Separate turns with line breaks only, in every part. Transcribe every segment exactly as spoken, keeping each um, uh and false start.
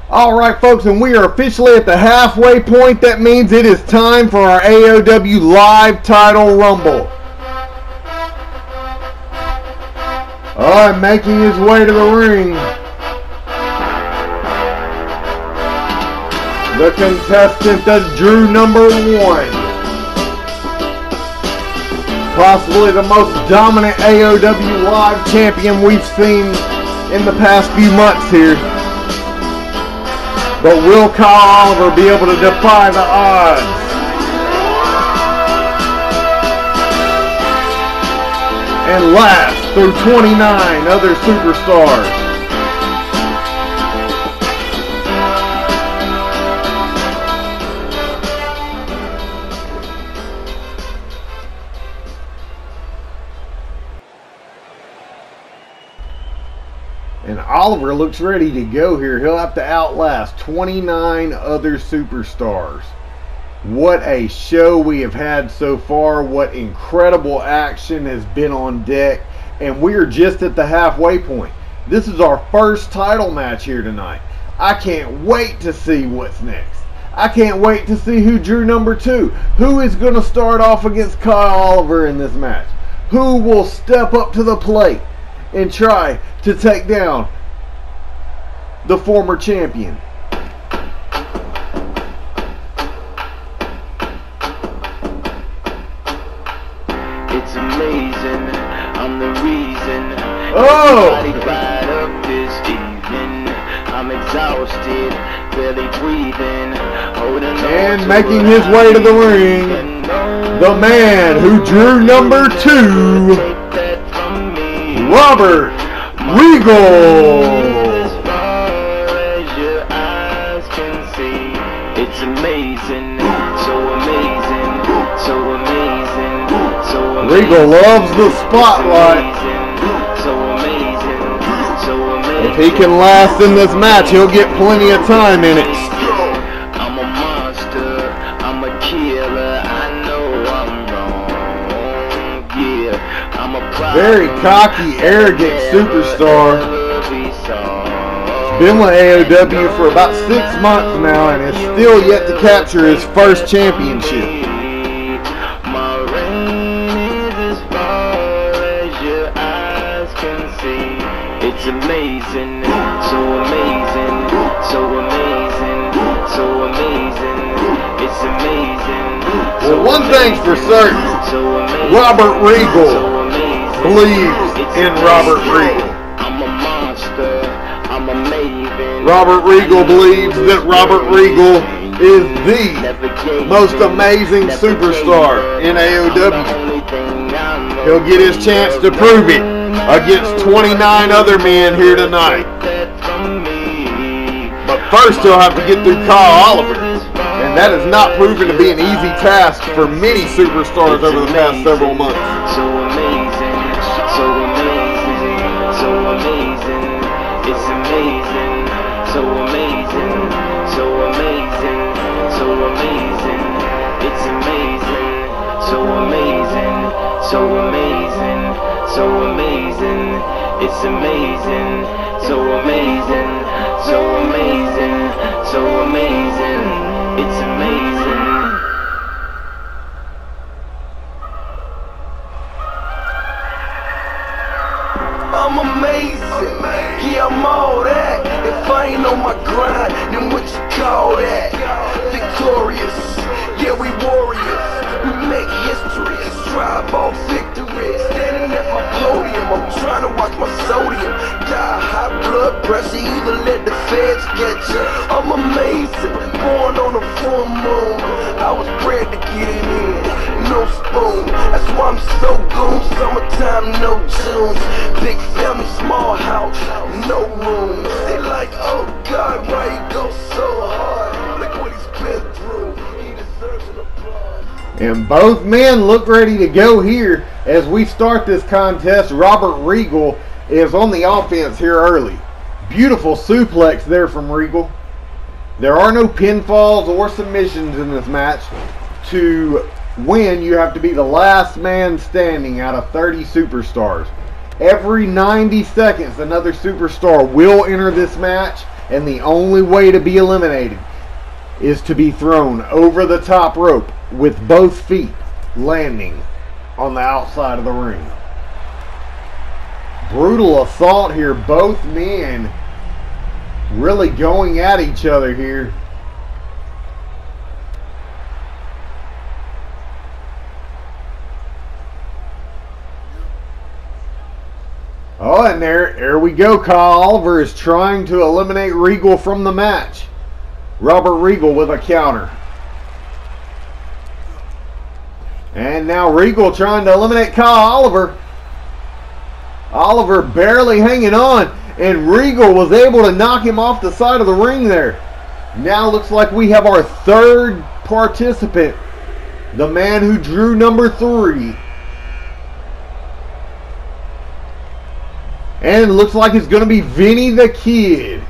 Alright folks, and we are officially at the halfway point. That means it is time for our A O W Live Title Rumble. Alright, making his way to the ring, the contestant that drew number one. Possibly the most dominant A O W Live champion we've seen in the past few months here. But will Kyle Oliver be able to defy the odds? And last through twenty-nine other superstars. And Oliver looks ready to go here. He'll have to outlast twenty-nine other superstars. What a show we have had so far. What incredible action has been on deck. And we are just at the halfway point. This is our first title match here tonight. I can't wait to see what's next. I can't wait to see who drew number two. Who is going to start off against Kyle Oliver in this match? Who will step up to the plate and try to take down the former champion?
It's amazing, I'm the reason.
Oh!
Everybody fired up this evening. I'm exhausted, barely breathing, holding on
And
to
making
what
his
I
way to the
believe
ring,
in. No,
the man who drew number two,
take that from me.
Robert Regal.
As far as your eyes can see, it's amazing, so amazing, so amazing, so amazing.
Regal loves the spotlight.
So amazing, so amazing.
If he can last in this match, he'll get plenty of time in it.
I'm a monster, I'm a killer, I know I'm wrong, yeah, I'm a problem.
Very cocky, arrogant superstar. Been with A O W for about six months now and is still yet to capture his first championship.
My reign is as far as your eyes can see. It's amazing, so amazing, so amazing, so amazing. It's amazing.
Well, one thing's for certain, Robert Regal believes in Robert Regal.
I'm a monster, I'm a maven.
Robert Regal believes that Robert Regal is the most amazing superstar in A O W. He'll get his chance to prove it against twenty-nine other men here tonight. But first he'll have to get through Kyle Oliver. And that has not proven to be an easy task for many superstars over the past several months.
So amazing, so amazing, so amazing. It's amazing, so amazing, so amazing, so amazing. It's amazing, so amazing, so amazing, so amazing. It's amazing, so amazing, so amazing, so amazing. It's amazing.
I'm amazing, yeah, I'm all that. If I ain't on my grind, then what you call that? Victorious, yeah, we warriors. We make history, strive all victory. Standing at my podium, I'm trying to watch my sodium. Die high blood pressure, either let the feds get you. I'm amazing, born on a full moon. I was bred to get it in, no spoon. That's why I'm so goon. Summertime, no tunes. Big family, small house, no room. They like, oh God, why he go so hard? Look what he's been through. He deserves an applause.
And both men look ready to go here as we start this contest. Robert Regal is on the offense here early. Beautiful suplex there from Regal. There are no pinfalls or submissions in this match. To win, you have to be the last man standing out of thirty superstars. Every ninety seconds, another superstar will enter this match, And the only way to be eliminated is to be thrown over the top rope with both feet landing on the outside of the ring. Brutal assault here. Both men really going at each other here. Oh, and there, there we go. Kyle Oliver is trying to eliminate Regal from the match. Robert Regal with a counter. And now Regal trying to eliminate Kyle Oliver. Oliver barely hanging on, and Regal was able to knock him off the side of the ring there. Now looks like we have our third participant, the man who drew number three. And it looks like it's going to be Vinny the Kid.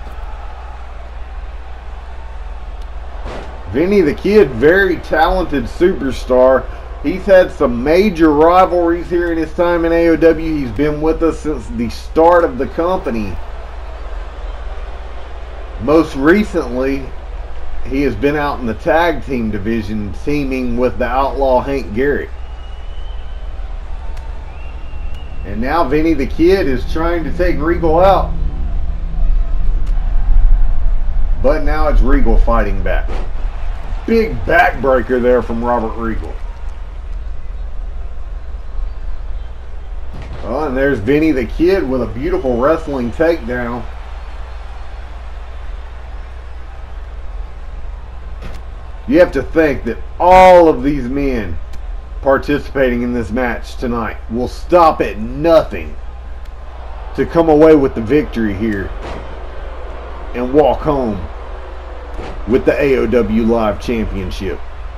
Vinny the Kid, very talented superstar. He's had some major rivalries here in his time in A O W. He's been with us since the start of the company. Most recently, he has been out in the tag team division teaming with the Outlaw Hank Garrett. And now Vinny the Kid is trying to take Regal out. But now it's Regal fighting back. Big backbreaker there from Robert Regal. Oh, and there's Vinny the Kid with a beautiful wrestling takedown. You have to think that all of these men participating in this match tonight will stop at nothing to come away with the victory here and walk home with the A O W Live Championship.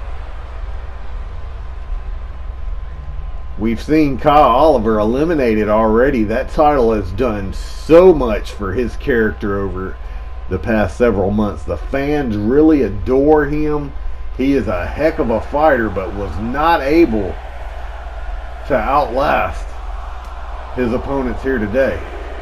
We've seen Kyle Oliver eliminated already. That title has done so much for his character over the past several months. The fans really adore him. He is a heck of a fighter, but was not able to outlast his opponents here today.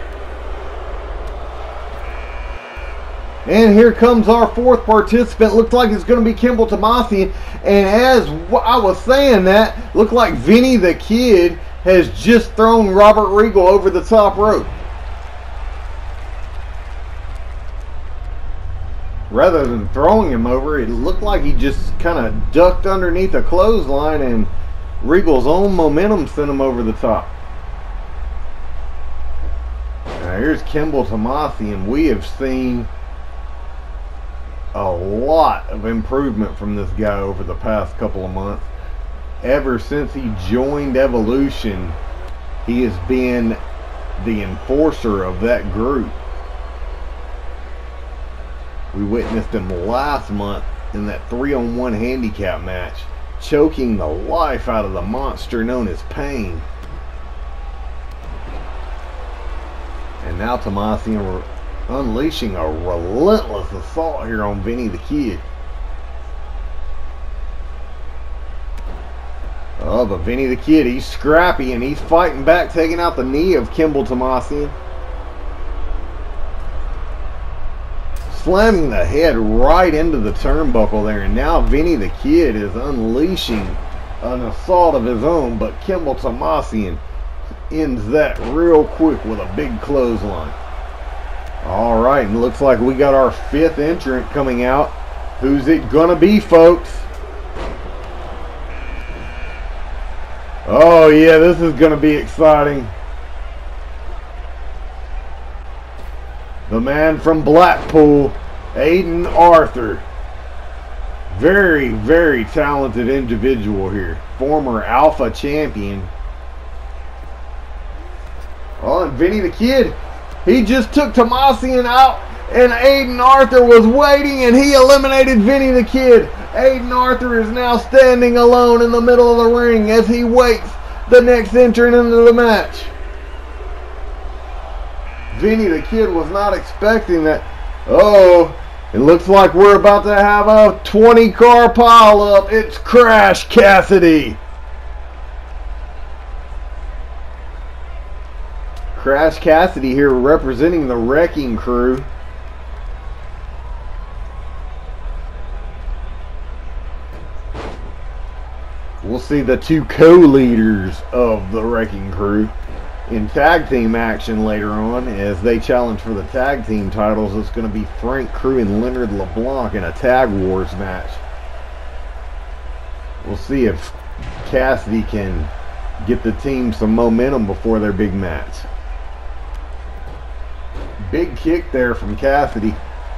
And here comes our fourth participant. Looks like it's going to be Kimball Tomasi. And as I was saying that, looked like Vinny the Kid has just thrown Robert Regal over the top rope. Rather than throwing him over, it looked like he just kind of ducked underneath a clothesline and Regal's own momentum sent him over the top. Now here's Kimball Tomasi, and we have seen a lot of improvement from this guy over the past couple of months. Ever since he joined Evolution, he has been the enforcer of that group. We witnessed him last month in that three on one handicap match, choking the life out of the monster known as Pain. And now Tomasi unleashing a relentless assault here on Vinny the Kid. Oh, but Vinny the Kid, he's scrappy and he's fighting back, taking out the knee of Kimball Tomasi. Slamming the head right into the turnbuckle there, and now Vinny the Kid is unleashing an assault of his own, but Kimball Tomasi ends that real quick with a big clothesline. Alright, and looks like we got our fifth entrant coming out. Who's it gonna be, folks? Oh yeah, this is gonna be exciting. The man from Blackpool, Aiden Arthur. Very, very talented individual here. Former Alpha champion. Oh, and Vinny the Kid, he just took Tomasi out, and Aiden Arthur was waiting, and he eliminated Vinny the Kid. Aiden Arthur is now standing alone in the middle of the ring as he waits the next entrant into the match. Vinny the Kid was not expecting that. Oh, it looks like we're about to have a twenty car pileup. It's Crash Cassidy. Crash Cassidy here representing the Wrecking Crew. We'll see the two co-leaders of the Wrecking Crew in tag team action later on as they challenge for the tag team titles. It's going to be Frank Crew and Leonard LeBlanc in a Tag Wars match. We'll see if Cassidy can get the team some momentum before their big match. Big kick there from Cassidy.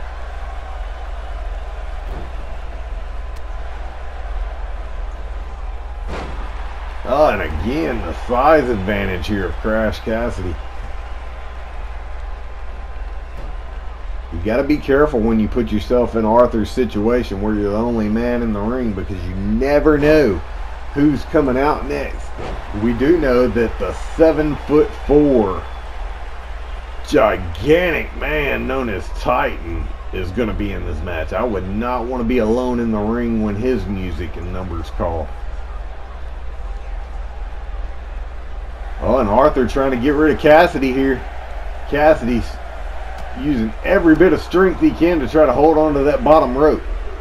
Oh, and again, the size advantage here of Crash Cassidy. You got to be careful when you put yourself in Arthur's situation where you're the only man in the ring, because you never know who's coming out next. We do know that the seven foot four gigantic man known as Titan is going to be in this match. I would not want to be alone in the ring when his music and numbers call. Oh, and Arthur trying to get rid of Cassidy here. Cassidy's using every bit of strength he can to try to hold on to that bottom rope.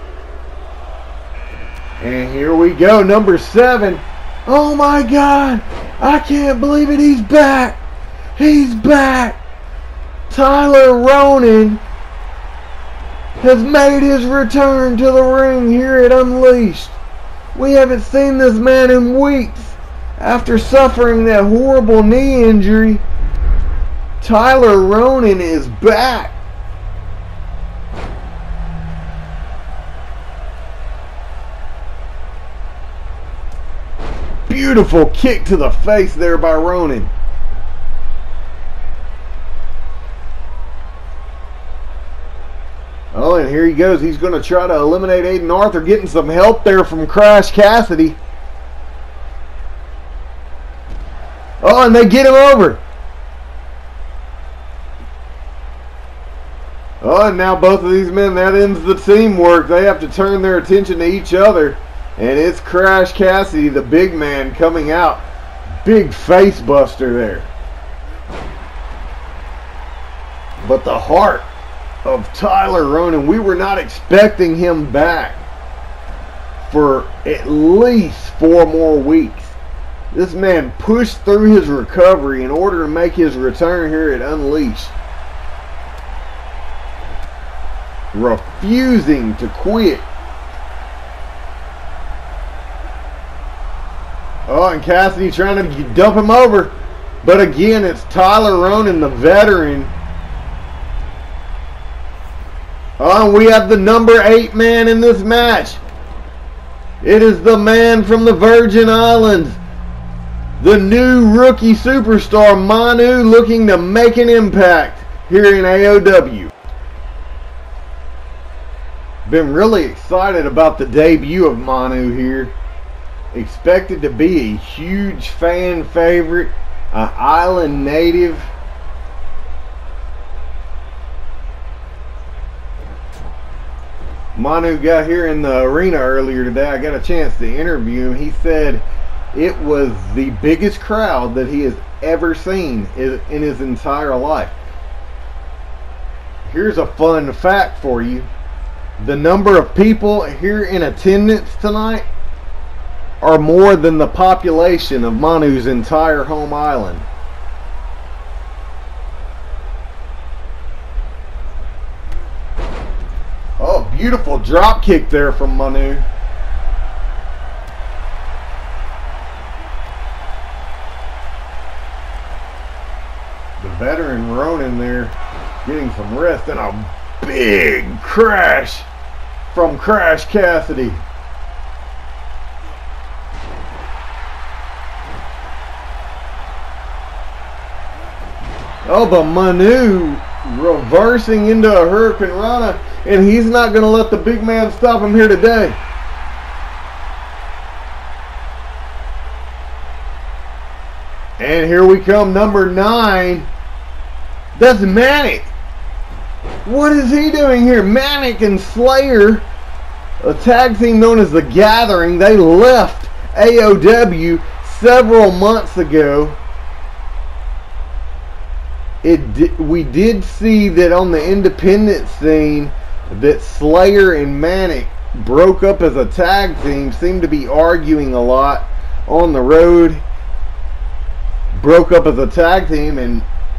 And here we go, number seven. Oh my God, I can't believe it, he's back. He's back. Tyler Ronan has made his return to the ring here at Unleashed. We haven't seen this man in weeks. After suffering that horrible knee injury, Tyler Ronan is back. Beautiful kick to the face there by Ronan. Oh, and here he goes. He's going to try to eliminate Aiden Arthur, getting some help there from Crash Cassidy. Oh, and they get him over. Oh, and now both of these men, that ends the teamwork. They have to turn their attention to each other. And it's Crash Cassidy, the big man, coming out. Big face buster there. But the heart of Tyler Ronan, we were not expecting him back for at least four more weeks. This man pushed through his recovery in order to make his return here at Unleashed. Refusing to quit. Oh, and Cassidy trying to dump him over. But again, it's Tyler Ronan, the veteran. Oh, and we have the number eight man in this match. It is the man from the Virgin Islands. The new rookie superstar, Manu, looking to make an impact here in A O W. Been really excited about the debut of Manu here. Expected to be a huge fan favorite, an island native. Manu got here in the arena earlier today. I got a chance to interview him. He said it was the biggest crowd that he has ever seen in his entire life. Here's a fun fact for you. The number of people here in attendance tonight are more than the population of Manu's entire home island. Oh, beautiful drop kick there from Manu. The veteran Ronan there getting some rest, and a big crash from Crash Cassidy. Oh, but Manu reversing into a Hurricane Rana, and he's not going to let the big man stop him here today. And here we come, number nine. That's Manic. What is he doing here? Manic and Slayer, a tag team known as The Gathering, they left A O W several months ago. It di we did see that on the independent scene that Slayer and Manic broke up as a tag team, seemed to be arguing a lot on the road. Broke up as a tag team, and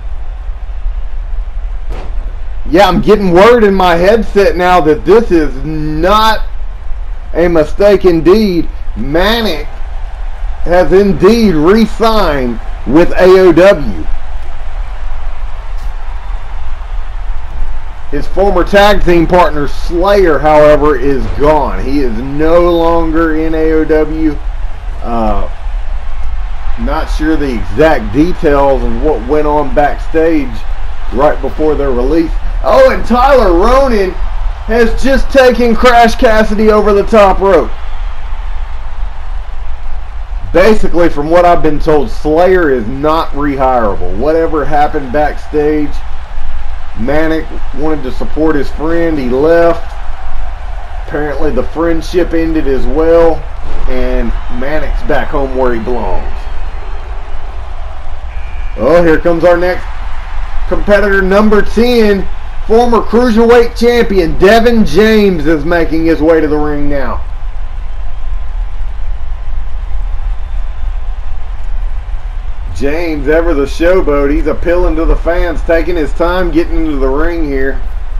yeah, I'm getting word in my headset now that this is not a mistake indeed. Manic has indeed re-signed with A O W. His former tag team partner Slayer, however, is gone. He is no longer in A O W. Uh, not sure the exact details of what went on backstage right before their release. Oh, and Tyler Ronan has just taken Crash Cassidy over the top rope. Basically, from what I've been told, Slayer is not rehirable. Whatever happened backstage, Manic wanted to support his friend. He left. Apparently, the friendship ended as well, and Manic's back home where he belongs. Oh, here comes our next competitor, number ten. Former Cruiserweight Champion Devin James is making his way to the ring now. James, ever the showboat, he's appealing to the fans, taking his time getting into the ring here.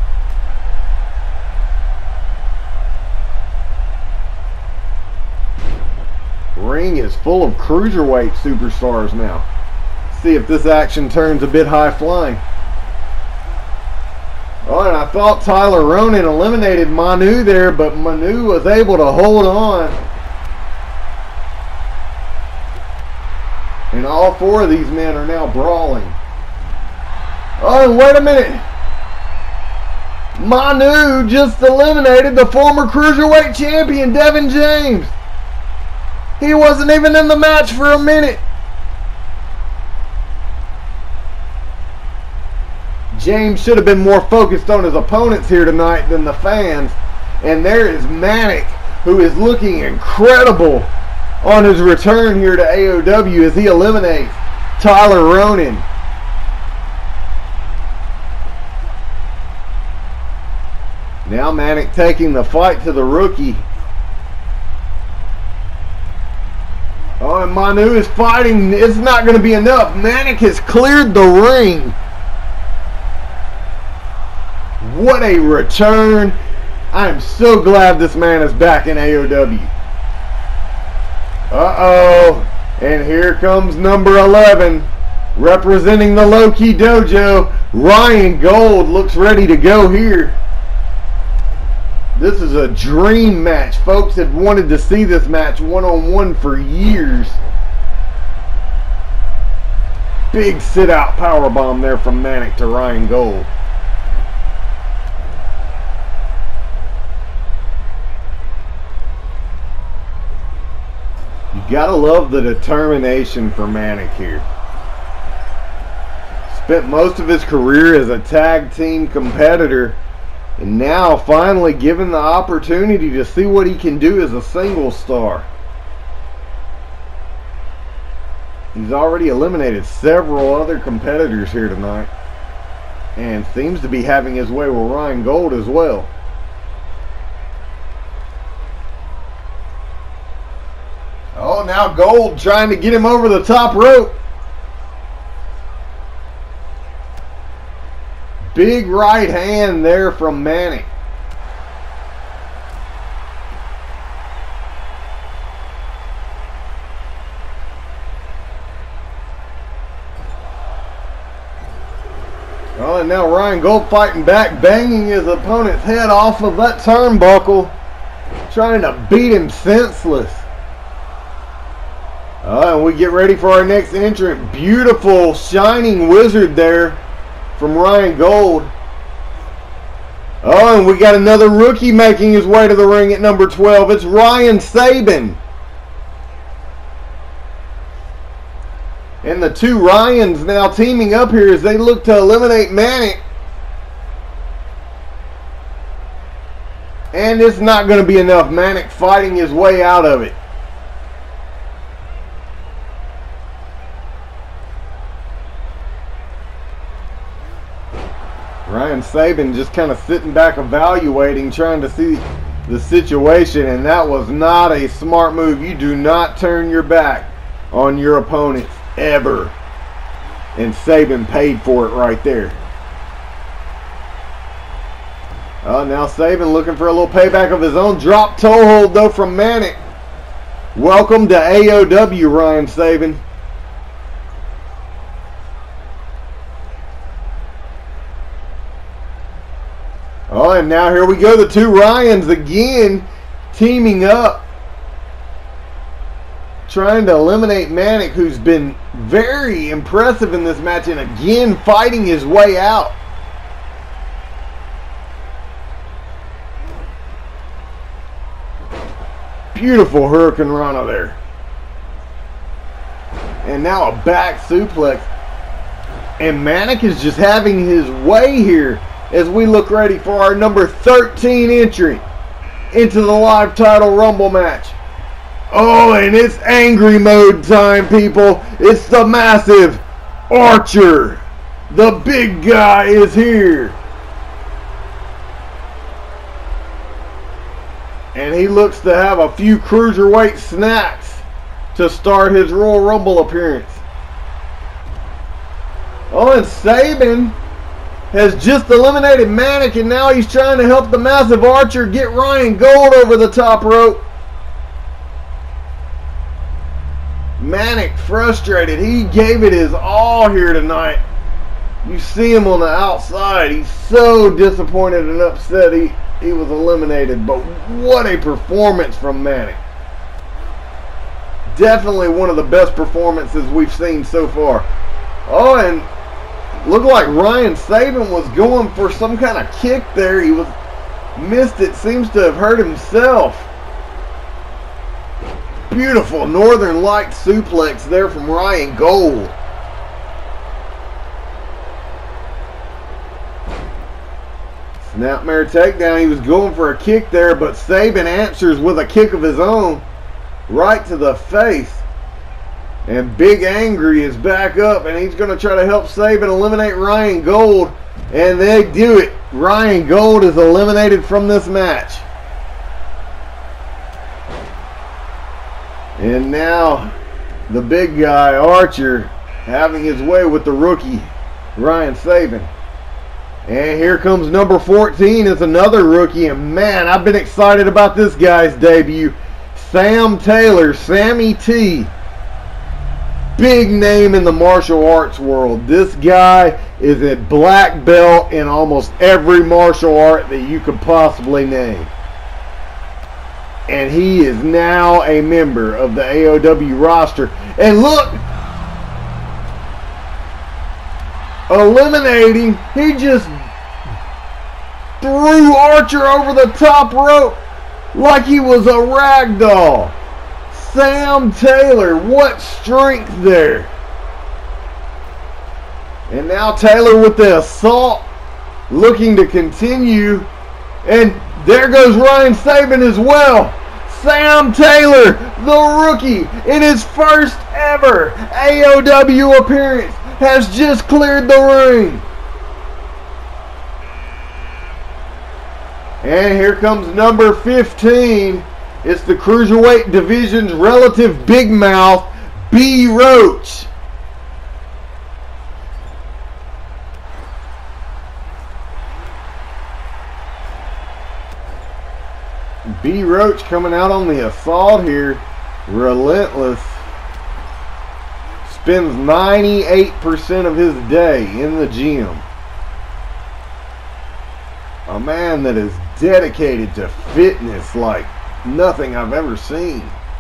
Ring is full of Cruiserweight superstars now. Let's see if this action turns a bit high flying. Oh, and I thought Tyler Ronan eliminated Manu there, but Manu was able to hold on. And all four of these men are now brawling. Oh, and wait a minute. Manu just eliminated the former Cruiserweight Champion, Devin James. He wasn't even in the match for a minute. James should have been more focused on his opponents here tonight than the fans. And there is Manic, who is looking incredible on his return here to A O W as he eliminates Tyler Ronan. Now Manic taking the fight to the rookie. Oh, and Manu is fighting. It's not going to be enough. Manic has cleared the ring. What a return. I am so glad this man is back in A O W. Uh-oh. And here comes number eleven. Representing the Low-Key Dojo, Ryan Gold looks ready to go here. This is a dream match. Folks have wanted to see this match one-on-one for years. Big sit-out powerbomb there from Manic to Ryan Gold. You gotta love the determination for Manic here. Spent most of his career as a tag team competitor, and now finally given the opportunity to see what he can do as a single star. He's already eliminated several other competitors here tonight, and seems to be having his way with Ryan Gold as well. Oh, now Gold trying to get him over the top rope. Big right hand there from Manic. Oh, and now Ryan Gold fighting back, banging his opponent's head off of that turnbuckle, trying to beat him senseless. Oh, and we get ready for our next entrant. Beautiful shining wizard there from Ryan Gold. Oh, and we got another rookie making his way to the ring at number twelve. It's Ryan Saban. And the two Ryans now teaming up here as they look to eliminate Manic. And it's not going to be enough. Manic fighting his way out of it. Ryan Saban just kind of sitting back evaluating, trying to see the situation, and that was not a smart move. You do not turn your back on your opponents ever. And Sabin paid for it right there. Oh, now Sabin looking for a little payback of his own. Drop toe hold though from Manik. Welcome to A O W, Ryan Sabin. Oh, and now here we go. The two Ryans again teaming up. Trying to eliminate Manik, who's been very impressive in this match and again fighting his way out. Beautiful Hurricane Rana there. And now a back suplex. And Manik is just having his way here as we look ready for our number thirteen entry into the live title Rumble match. Oh, and it's angry mode time, people. It's the massive Archer. The big guy is here. And he looks to have a few cruiserweight snacks to start his Royal Rumble appearance. Oh, and Sabin has just eliminated Manik, and now he's trying to help the massive Archer get Ryan Gold over the top rope. Manik frustrated. He gave it his all here tonight. You see him on the outside. He's so disappointed and upset he, he was eliminated. But what a performance from Manik. Definitely one of the best performances we've seen so far. Oh, and looked like Ryan Sabin was going for some kind of kick there. He was missed it. Seems to have hurt himself. Beautiful Northern Light suplex there from Ryan Gold. Snapmare takedown. He was going for a kick there, but Sabin answers with a kick of his own right to the face. And Big Angry is back up, and he's going to try to help Sabin eliminate Ryan Gold. And they do it. Ryan Gold is eliminated from this match. And now the big guy, Archer, having his way with the rookie, Ryan Sabin. And here comes number fourteen. It's another rookie. And man, I've been excited about this guy's debut. Sam Taylor, Sammy T. Big name in the martial arts world. This guy is a black belt in almost every martial art that you could possibly name. And he is now a member of the A O W roster. And look, eliminating, he just threw Archer over the top rope like he was a rag doll. Sam Taylor, what strength there. And now Taylor with the assault, looking to continue. And there goes Ryan Sabin as well. Sam Taylor, the rookie, in his first ever A O W appearance, has just cleared the ring. And here comes number fifteen. It's the Cruiserweight Division's relative big mouth, B. Roach. B. Roach coming out on the assault here. Relentless. Spends ninety-eight percent of his day in the gym. A man that is dedicated to fitness like nothing I've ever seen.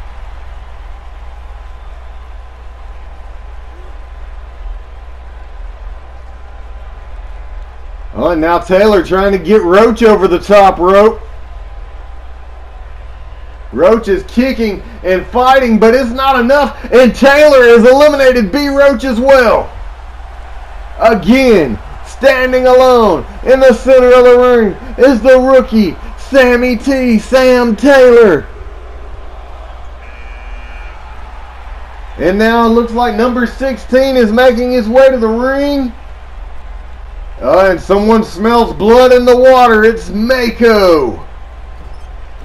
Oh, and now Taylor trying to get Roach over the top rope. Roach is kicking and fighting, but it's not enough. And Taylor has eliminated B. Roach as well. Again, standing alone in the center of the ring is the rookie, Sammy T. Sam Taylor. And now it looks like number sixteen is making his way to the ring. Oh, and someone smells blood in the water. It's Mako.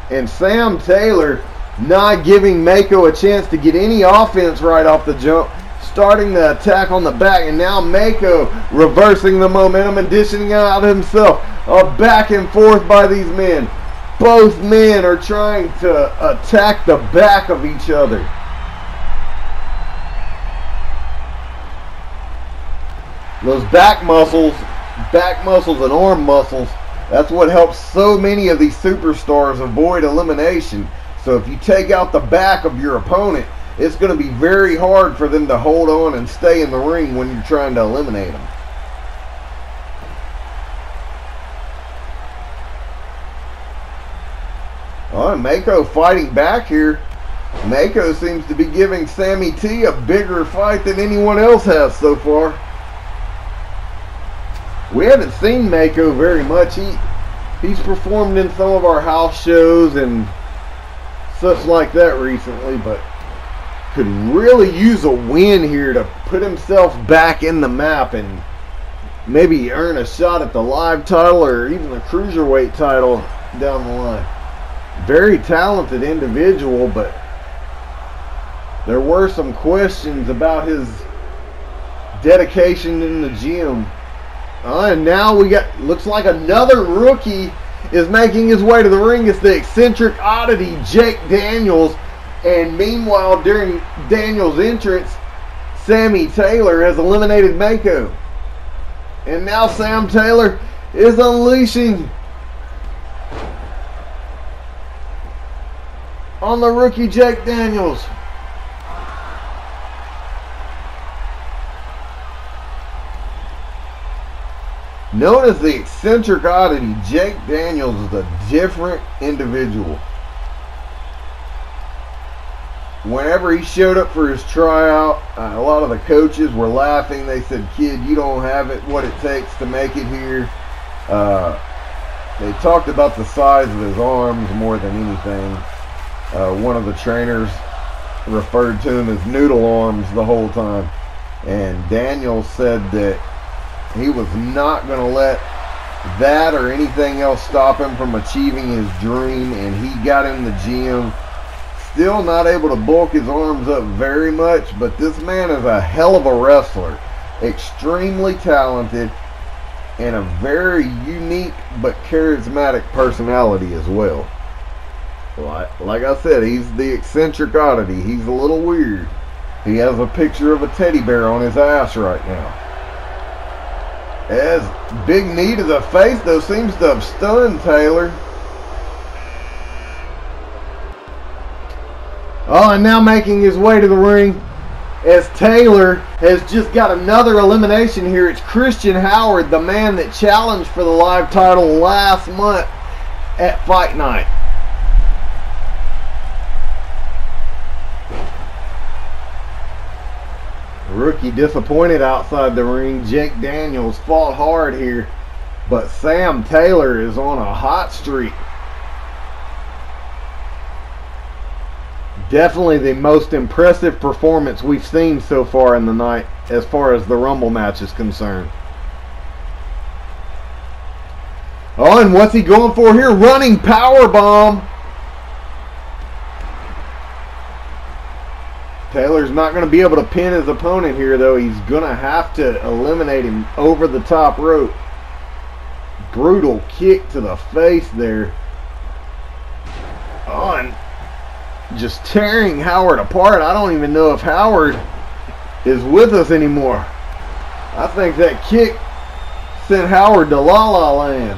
And Sam Taylor not giving Mako a chance to get any offense right off the jump, starting the attack on the back, and now Mako reversing the momentum and dishing out himself. A back and forth by these men. Both men are trying to attack the back of each other. Those back muscles, back muscles and arm muscles, that's what helps so many of these superstars avoid elimination. So if you take out the back of your opponent, it's going to be very hard for them to hold on and stay in the ring when you're trying to eliminate them. Oh, and Mako fighting back here. Mako seems to be giving Sammy T a bigger fight than anyone else has so far. We haven't seen Mako very much. He he's performed in some of our house shows and such like that recently, but could really use a win here to put himself back in the map and maybe earn a shot at the live title or even the cruiserweight title down the line. Very talented individual, but there were some questions about his dedication in the gym. Uh, and now we got, looks like another rookie is making his way to the ring. It's the eccentric oddity, Jake Daniels. And meanwhile, during Daniels' entrance, Sammy Taylor has eliminated Mako. And now Sam Taylor is unleashing on the rookie Jake Daniels. Known as the eccentric oddity, Jake Daniels is a different individual. Whenever he showed up for his tryout, uh, a lot of the coaches were laughing. They said, "Kid, you don't have it what it takes to make it here." Uh, they talked about the size of his arms more than anything. Uh, one of the trainers referred to him as noodle arms the whole time. And Daniel said that he was not going to let that or anything else stop him from achieving his dream. And he got in the gym. Still not able to bulk his arms up very much, but this man is a hell of a wrestler. Extremely talented and a very unique but charismatic personality as well. Like, like I said, he's the eccentric oddity. He's a little weird. He has a picture of a teddy bear on his ass right now. As big knee to the face, though, seems to have stunned Taylor. Oh, and now making his way to the ring as Taylor has just got another elimination here. It's Christian Howard, the man that challenged for the live title last month at Fight Night. Rookie disappointed outside the ring. Jake Daniels fought hard here, but Sam Taylor is on a hot streak. Definitely the most impressive performance we've seen so far in the night as far as the Rumble match is concerned. Oh, and what's he going for here? Running power bomb. Taylor's not going to be able to pin his opponent here, though. He's going to have to eliminate him over the top rope. Brutal kick to the face there. Oh, and just tearing Howard apart. I don't even know if Howard is with us anymore. I think that kick sent Howard to La La Land.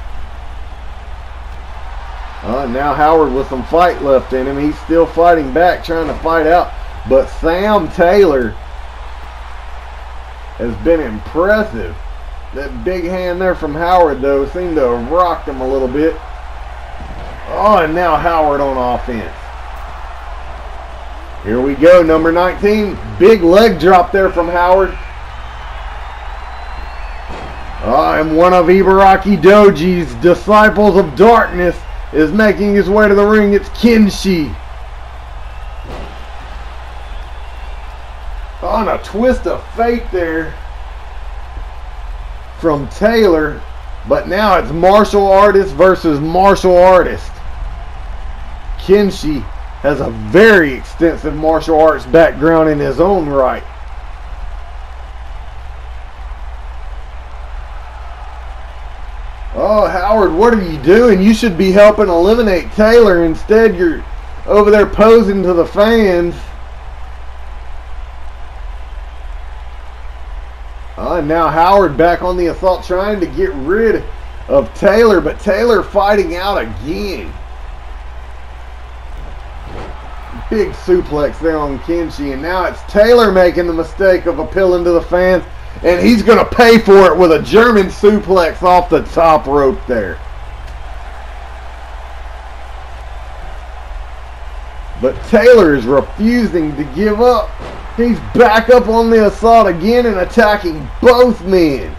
Uh, now Howard with some fight left in him. He's still fighting back, trying to fight out. But Sam Taylor has been impressive. That big hand there from Howard, though, seemed to have rocked him a little bit. Oh, and now Howard on offense. Here we go, number nineteen. Big leg drop there from Howard. Oh, and one of Ibaraki Doji's disciples of darkness is making his way to the ring. It's Kenshi. On a twist of fate there from Taylor, but now it's martial artist versus martial artist. Kinshi has a very extensive martial arts background in his own right. Oh, Howard, what are you doing? You should be helping eliminate Taylor. Instead, you're over there posing to the fans. Oh, and now Howard back on the assault, trying to get rid of Taylor, but Taylor fighting out again. Big suplex there on Kinshi, and now it's Taylor making the mistake of appealing to the fans, and he's going to pay for it with a German suplex off the top rope there. But Taylor is refusing to give up. He's back up on the assault again and attacking both men.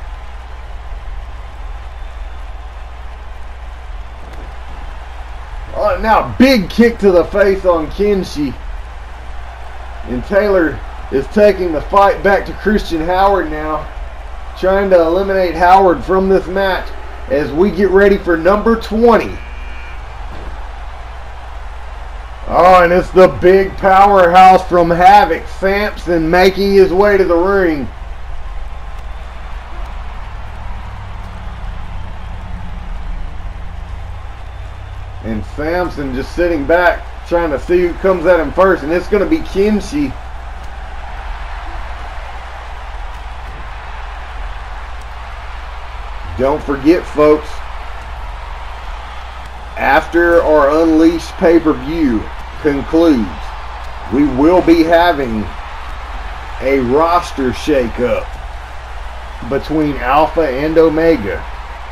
Oh, now big kick to the face on Kinshi. And Taylor is taking the fight back to Christian Howard now, trying to eliminate Howard from this match as we get ready for number twenty. Oh, and it's the big powerhouse from Havoc, Samson, making his way to the ring. And Samson just sitting back, trying to see who comes at him first, and it's going to be Kinshi. Don't forget, folks, after our Unleashed pay-per-view concludes, we will be having a roster shakeup between Alpha and Omega.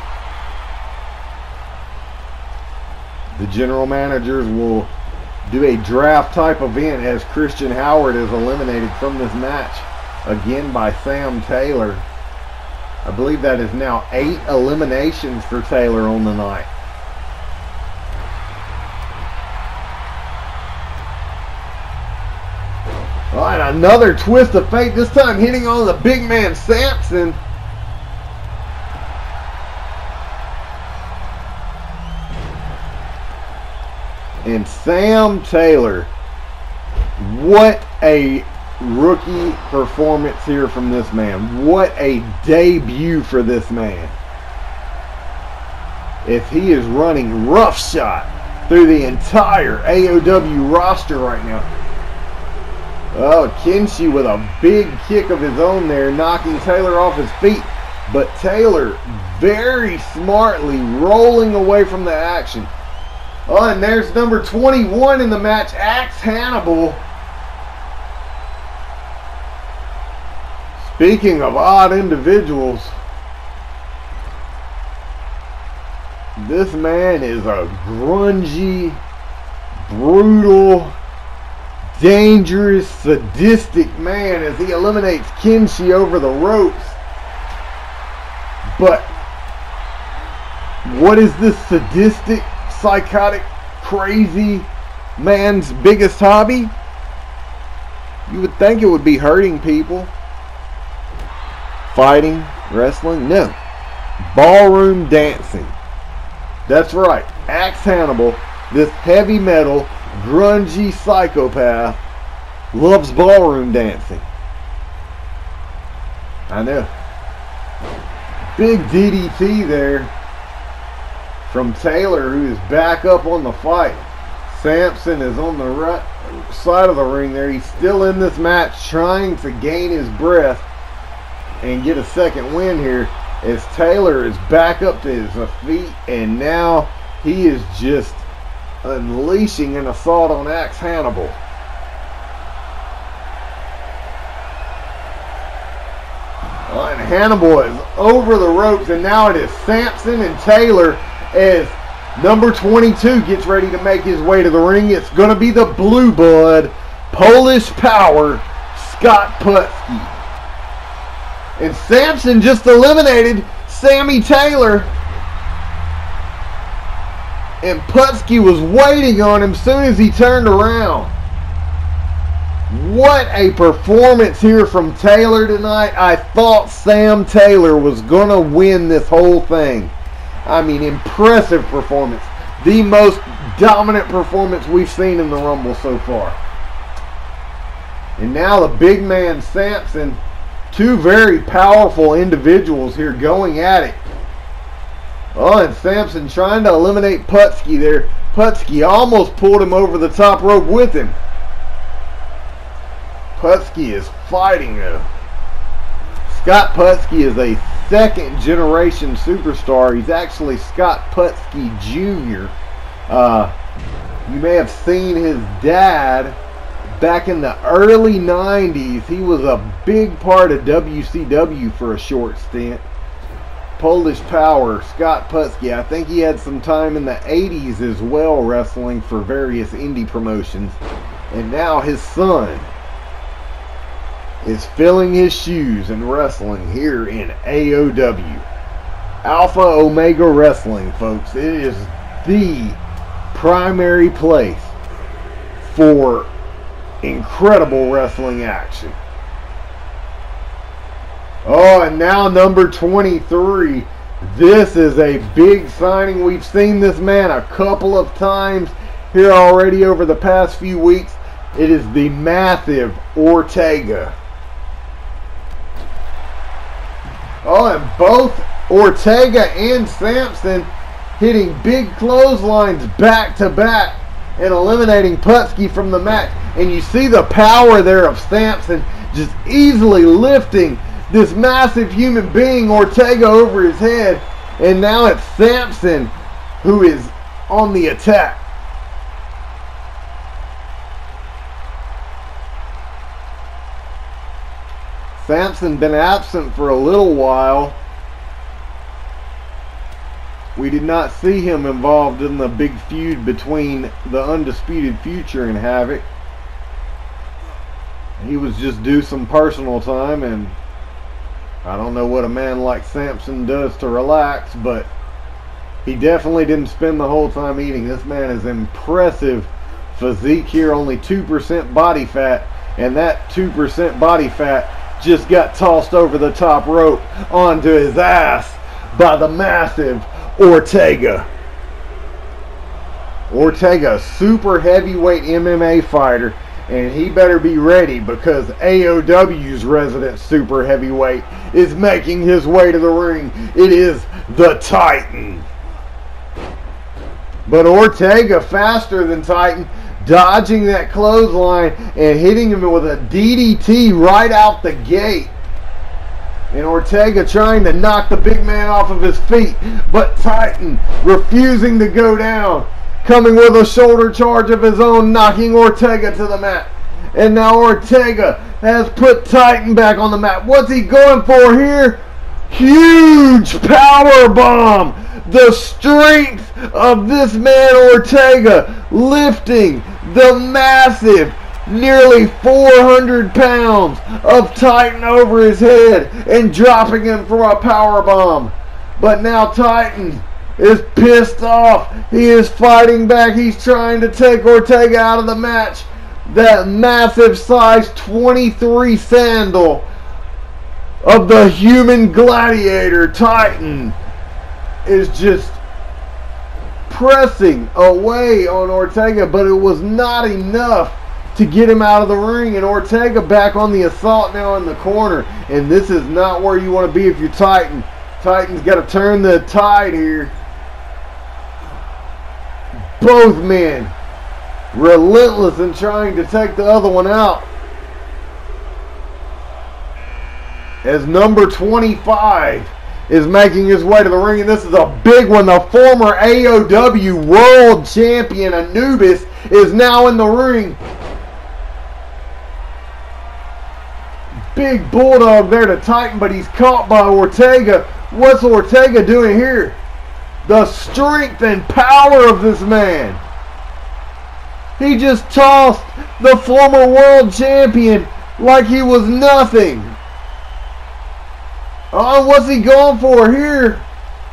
The general managers will do a draft type event as Christian Howard is eliminated from this match again by Sam Taylor. I believe that is now eight eliminations for Taylor on the night. All right, another twist of fate, this time hitting on the big man Samson. And Sam Taylor, what a rookie performance here from this man. What a debut for this man. If he is running roughshod through the entire A O W roster right now. Oh, Kinshi with a big kick of his own there, knocking Taylor off his feet. But Taylor very smartly rolling away from the action. Oh, and there's number twenty-one in the match, Axe Hannibal. Speaking of odd individuals, this man is a grungy, brutal, dangerous, sadistic man as he eliminates Kinshi over the ropes. But what is this sadistic, psychotic, crazy man's biggest hobby? You would think it would be hurting people. Fighting, wrestling? No. Ballroom dancing. That's right. Axe Hannibal, this heavy metal, grungy psychopath, loves ballroom dancing. I know. Big D D T there from Taylor, who is back up on the fight. Samson is on the right side of the ring there. He's still in this match, trying to gain his breath and get a second win here, as Taylor is back up to his feet, and now he is just unleashing an assault on Axe Hannibal. Oh, and Hannibal is over the ropes, and now it is Samson and Taylor as number twenty-two gets ready to make his way to the ring. It's going to be the Blue Blood, Polish Power, Scott Putski. And Samson just eliminated Sammy Taylor. And Putski was waiting on him as soon as he turned around. What a performance here from Taylor tonight. I thought Sam Taylor was going to win this whole thing. I mean, impressive performance. the most dominant performance we've seen in the Rumble so far. And now the big man Samson, two very powerful individuals here going at it. Oh, and Samson trying to eliminate Putski there. Putski almost pulled him over the top rope with him. Putski is fighting though. Scott Putski is a second generation superstar. He's actually Scott Putski Junior Uh, you may have seen his dad back in the early nineties. He was a big part of W C W for a short stint. Polish Power, Scott Putski. I think he had some time in the eighties as well wrestling for various indie promotions. And now his son is filling his shoes and wrestling here in A O W. Alpha Omega Wrestling, folks. It is the primary place for incredible wrestling action. Oh, and now number twenty-three. This is a big signing. We've seen this man a couple of times here already over the past few weeks. It is the massive Ortega. Oh, and both Ortega and Samson hitting big clotheslines back to back and eliminating Putski from the match. And you see the power there of Samson just easily lifting this massive human being, Ortega, over his head. And now it's Samson who is on the attack. Samson been absent for a little while. We did not see him involved in the big feud between the Undisputed Future and Havoc. He was just due some personal time, and I don't know what a man like Samson does to relax, but he definitely didn't spend the whole time eating. This man is impressive physique here, only two percent body fat, and that two percent body fat just got tossed over the top rope onto his ass by the massive Ortega. Ortega, super heavyweight M M A fighter, and he better be ready because A O W's resident super heavyweight is making his way to the ring. It is the Titan. But Ortega faster than Titan, dodging that clothesline and hitting him with a D D T right out the gate. And Ortega trying to knock the big man off of his feet, but Titan refusing to go down, coming with a shoulder charge of his own, knocking Ortega to the mat. And now Ortega has put Titan back on the mat. What's he going for here? Huge power bomb. The strength of this man Ortega lifting the massive, nearly four hundred pounds of Titan over his head and dropping him for a power bomb. But now Titan is pissed off. He is fighting back. He's trying to take Ortega out of the match. That massive size twenty-three sandal of the human gladiator Titan is just pressing away on Ortega, but it was not enough to get him out of the ring. And Ortega back on the assault now in the corner, and this is not where you want to be if you're Titan. Titan's got to turn the tide here. Both men relentless in trying to take the other one out. As number twenty-five is making his way to the ring, and this is a big one. The former A O W World Champion Anubis is now in the ring. Big bulldog there to Titan, but he's caught by Ortega. What's Ortega doing here? The strength and power of this man. He just tossed the former world champion like he was nothing. Oh, what's he going for here?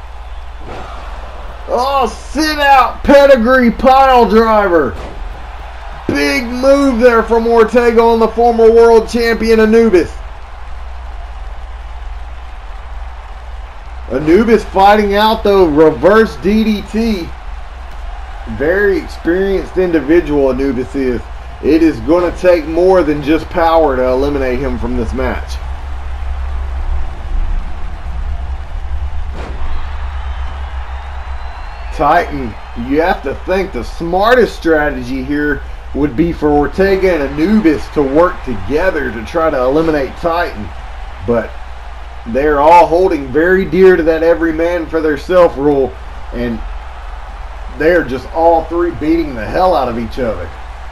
Oh, sit out pedigree pile driver. Big move there from Ortega on the former world champion Anubis. Anubis fighting out though, reverse D D T. very experienced individual Anubis is. It is going to take more than just power to eliminate him from this match. Titan, you have to think the smartest strategy here would be for Ortega and Anubis to work together to try to eliminate Titan. But they're all holding very dear to that every man for their self rule, and they're just all three beating the hell out of each other.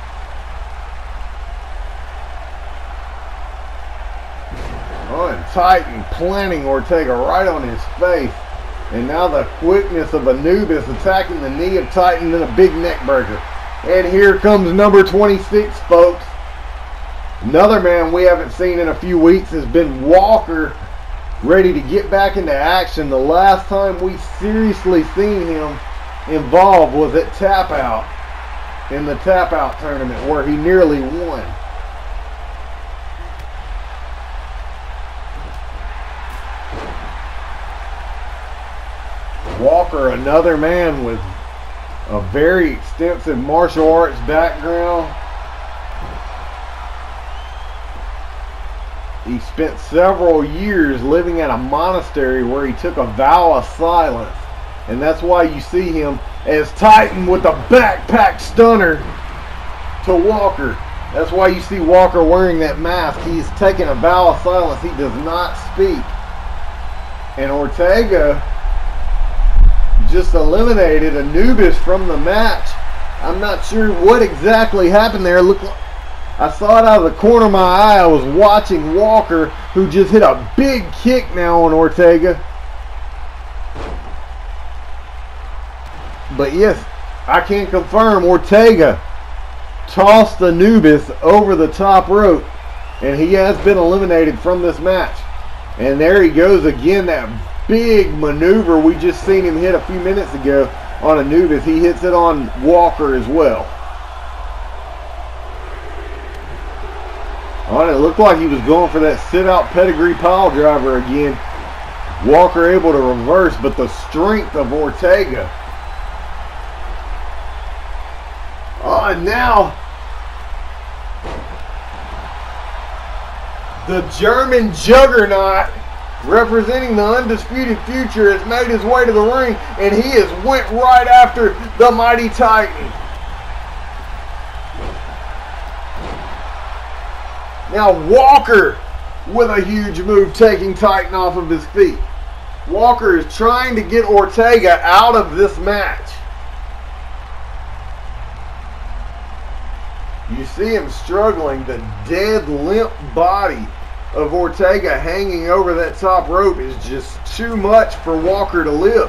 Oh, and Titan planting Ortega right on his face. And now the quickness of Anubis attacking the knee of Titan in a big neck breaker. And here comes number twenty-six, folks. Another man we haven't seen in a few weeks has been Walker, ready to get back into action. The last time we seriously seen him involved was at Tap Out, in the Tap Out tournament where he nearly won. Walker, another man with a very extensive martial arts background. He spent several years living at a monastery where he took a vow of silence. And that's why you see him as Titan with a backpack stunner to Walker. That's why you see Walker wearing that mask. He's taken a vow of silence. He does not speak. And Ortega just eliminated Anubis from the match. I'm not sure what exactly happened there. Look, I saw it out of the corner of my eye. I was watching Walker, who just hit a big kick now on Ortega. But yes, I can confirm Ortega tossed Anubis over the top rope, and he has been eliminated from this match. And there he goes again, that big maneuver we just seen him hit a few minutes ago on Anubis. He hits it on Walker as well. Oh, and it looked like he was going for that sit-out pedigree pile driver again. Walker able to reverse, but the strength of Ortega. Oh, and now the German juggernaut representing the Undisputed Future has made his way to the ring, and he has went right after the mighty Titan. Now Walker with a huge move, taking Titan off of his feet. Walker is trying to get Ortega out of this match. You see him struggling. The dead, limp body of Ortega hanging over that top rope is just too much for Walker to lift.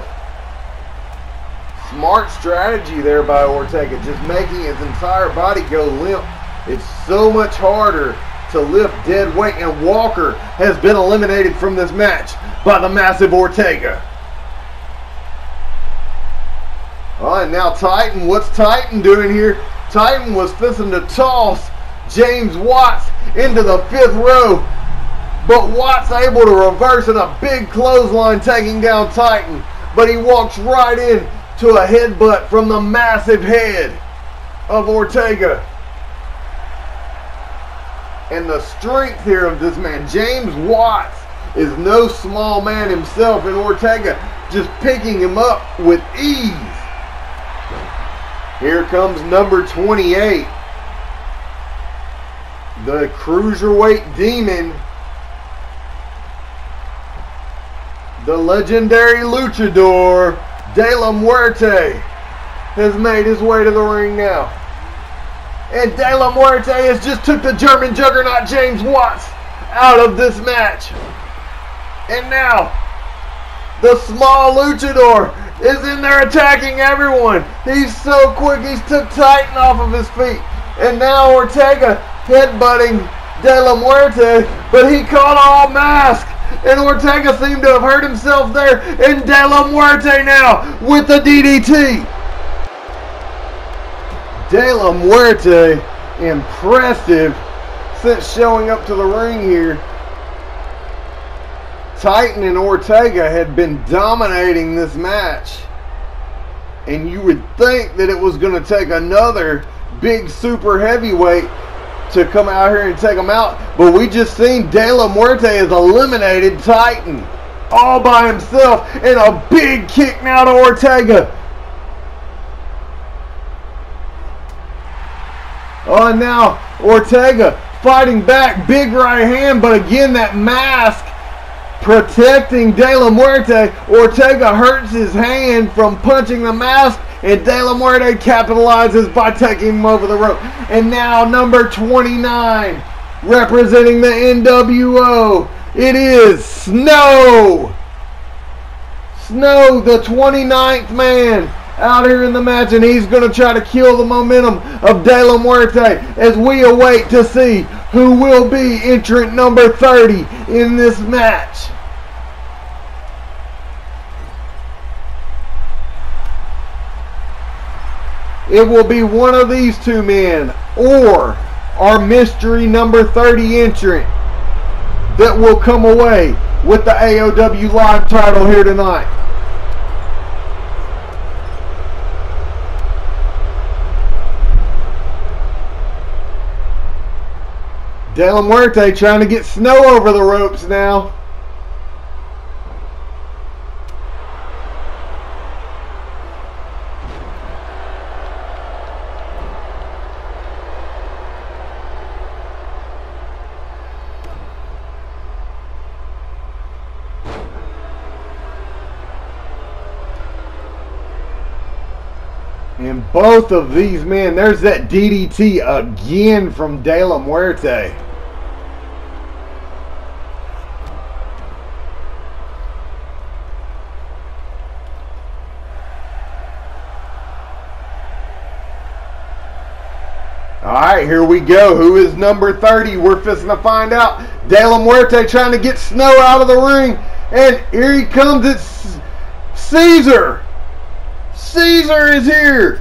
Smart strategy there by Ortega, just making his entire body go limp. It's so much harder to lift dead weight, and Walker has been eliminated from this match by the massive Ortega. Oh, and now Titan, what's Titan doing here? Titan was fixing to toss James Watts into the fifth row, but Watts able to reverse in a big clothesline, taking down Titan, but he walks right in to a headbutt from the massive head of Ortega. And the strength here of this man, James Watts, is no small man himself, and Ortega just picking him up with ease. Here comes number twenty-eight, the Cruiserweight Demon, the legendary luchador De La Muerte has made his way to the ring now. And De La Muerte has just took the German juggernaut James Watts out of this match. And now, the small luchador is in there attacking everyone. He's so quick, he's took Titan off of his feet. And now Ortega headbutting De La Muerte, but he caught all mask. And Ortega seemed to have hurt himself there. And De La Muerte now with the D D T. De La Muerte, impressive since showing up to the ring here. Titan and Ortega had been dominating this match. And you would think that it was going to take another big super heavyweight to come out here and take him out. But we just seen De La Muerte has eliminated Titan all by himself. And a big kick now to Ortega. Oh, and now Ortega fighting back. Big right hand. But again, that mask protecting De La Muerte. Ortega hurts his hand from punching the mask, and De La Muerte capitalizes by taking him over the rope. And now number twenty-nine, representing the N W O, it is Snow. Snow, the twenty-ninth man, out here in the match, and he's going to try to kill the momentum of De La Muerte as we await to see who will be entrant number thirty in this match. It will be one of these two men or our mystery number thirty entrant that will come away with the A O W Live title here tonight. De La Muerte trying to get Snow over the ropes now. And both of these men, there's that D D T again from De La Muerte. Alright, here we go. Who is number thirty? We're fixing to find out. De La Muerte trying to get Snow out of the ring. And here he comes. It's Caesar. Caesar is here.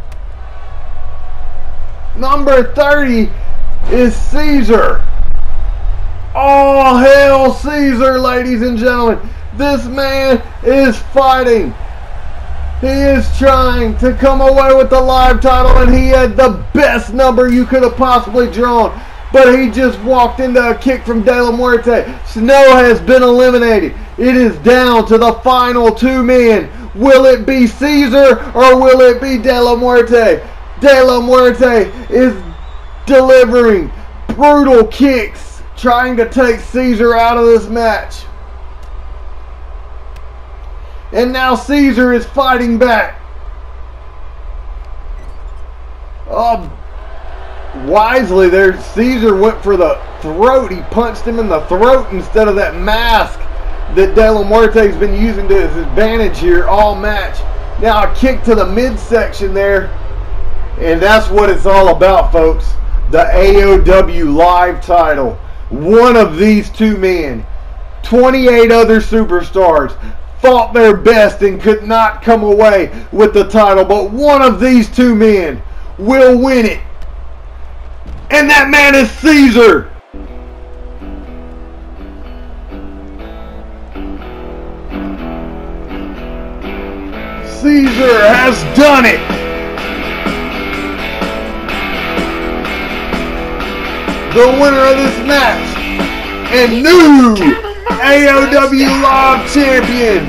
Number thirty is Caesar. All hail Caesar, ladies and gentlemen. This man is fighting. He is trying to come away with the live title, and he had the best number you could have possibly drawn. But he just walked into a kick from De La Muerte. Snow has been eliminated. It is down to the final two men. Will it be Caesar or will it be De La Muerte? De La Muerte is delivering brutal kicks, trying to take Caesar out of this match. And now Caesar is fighting back. Oh, wisely there, Caesar went for the throat. He punched him in the throat instead of that mask that De La Muerte's been using to his advantage here all match. Now a kick to the midsection there. And that's what it's all about, folks. The A O W Live title. One of these two men, twenty-eight other superstars, fought their best and could not come away with the title. But one of these two men will win it. And that man is Caesar. Caesar has done it. The winner of this match and new A O W Live Champion.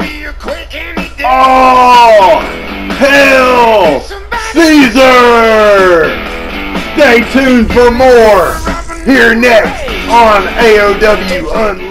Oh, hell, Caesar! Stay tuned for more here next on A O W Unleashed.